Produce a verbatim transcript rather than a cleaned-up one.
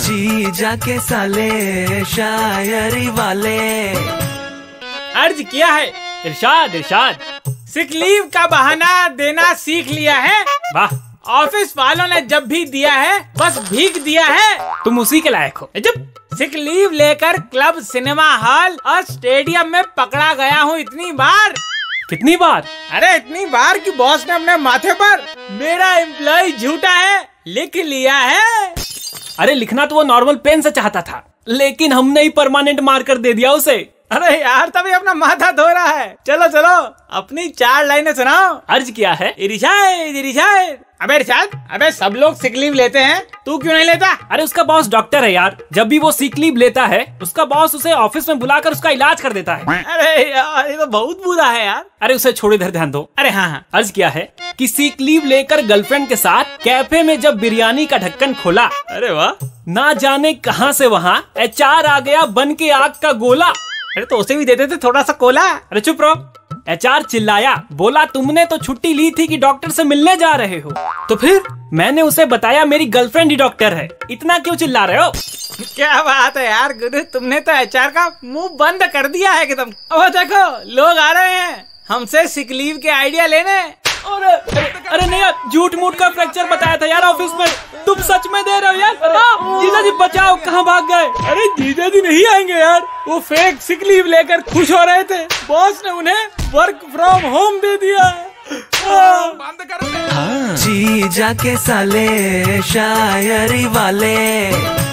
जी जाके साले शायरी वाले। अर्ज किया है इरशाद इरशाद। सिक लीव का बहाना देना सीख लिया है। वाह, ऑफिस वालों ने जब भी दिया है बस भीख दिया है। तुम उसी के लायक हो। जब सिक लीव लेकर क्लब, सिनेमा हॉल और स्टेडियम में पकड़ा गया हूँ इतनी बार। कितनी बार? अरे इतनी बार कि बॉस ने अपने माथे पर मेरा एम्प्लॉय झूठा है लिख लिया है। अरे लिखना तो वो नॉर्मल पेन से चाहता था, लेकिन हमने ही परमानेंट मार्कर दे दिया उसे। अरे यार तभी अपना माथा धो रहा है। चलो चलो अपनी चार लाइनें सुनाओ। अर्ज किया है इरशाद इरशाद। अबे इरशाद, अबे सब लोग सिक लीव लेते हैं, तू क्यों नहीं लेता? अरे उसका बॉस डॉक्टर है यार, जब भी वो सिक लीव लेता है उसका बॉस उसे ऑफिस में बुलाकर उसका इलाज कर देता है। अरे यार ये तो बहुत बुरा है यार। अरे उसे छोड़, इधर ध्यान दो। अरे हाँ हाँ। अर्ज किया है कि सिक लीव लेकर गर्लफ्रेंड के साथ कैफे में जब बिरयानी का ढक्कन खोला, अरे वाह, ना जाने कहां से वहां एचआर आ गया बन के आग का गोला। अरे तो उसे भी देते थे थोड़ा सा कोला। अरे चुप रहो। एचआर चिल्लाया, बोला तुमने तो छुट्टी ली थी कि डॉक्टर से मिलने जा रहे हो। तो फिर मैंने उसे बताया मेरी गर्लफ्रेंड ही डॉक्टर है, इतना क्यों चिल्ला रहे हो? क्या बात है यार गुरु, तुमने तो एचआर का मुंह बंद कर दिया है एकदम। अब देखो लोग आ रहे हैं हमसे सिक लीव के आइडिया लेने। और अरे नहीं यार, झूठ मूठ का फ्रैक्चर बताया था यार ऑफिस में, तुम सच में दे रहे हो यार? जीजा जी बचाओ, कहाँ भाग गए? अरे जीजा जी नहीं आएंगे यार, वो फेक सिक लीव लेकर खुश हो रहे थे, बॉस ने उन्हें वर्क फ्रॉम होम दे दिया। बंद कर। जी जाके साले शायरी वाले।